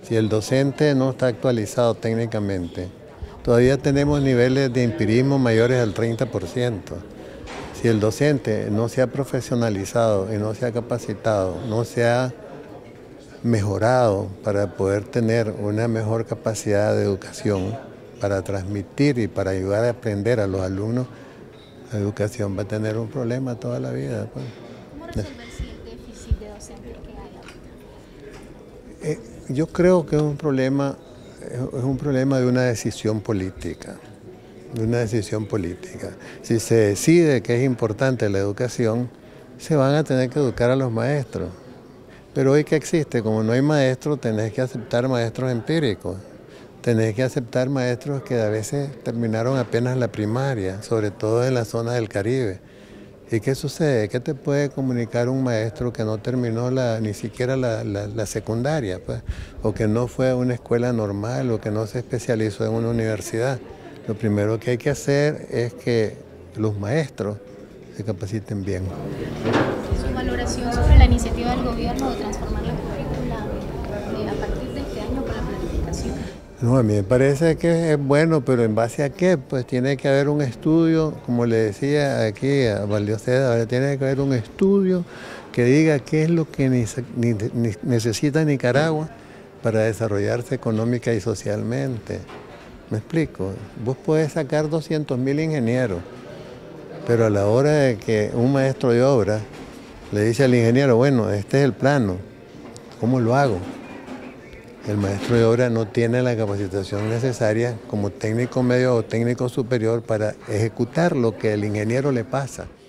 Si el docente no está actualizado técnicamente, todavía tenemos niveles de empirismo mayores al 30%. Si el docente no se ha profesionalizado y no se ha capacitado, no se ha mejorado para poder tener una mejor capacidad de educación, para transmitir y para ayudar a aprender a los alumnos, la educación va a tener un problema toda la vida, pues. ¿Cómo resolver si el déficit de docentes que hay ahorita? Yo creo que es un problema de una decisión política, Si se decide que es importante la educación, se van a tener que educar a los maestros. Pero hoy que existe, como no hay maestros, tenés que aceptar maestros empíricos. Tenés que aceptar maestros que a veces terminaron apenas la primaria, sobre todo en la zona del Caribe. ¿Y qué sucede? ¿Qué te puede comunicar un maestro que no terminó ni siquiera la secundaria, pues? O que no fue a una escuela normal, o que no se especializó en una universidad? Lo primero que hay que hacer es que los maestros se capaciten bien. Su valoración sobre la iniciativa del gobierno de transformar la currícula a partir de este año con la planificación. No, a mí me parece que es bueno, pero ¿en base a qué? Pues tiene que haber un estudio, como le decía aquí a Valdioceda, tiene que haber un estudio que diga qué es lo que necesita Nicaragua para desarrollarse económica y socialmente. ¿Me explico? Vos podés sacar 200.000 ingenieros, pero a la hora de que un maestro de obra le dice al ingeniero, bueno, este es el plano, ¿cómo lo hago? El maestro de obra no tiene la capacitación necesaria como técnico medio o técnico superior para ejecutar lo que el ingeniero le pasa.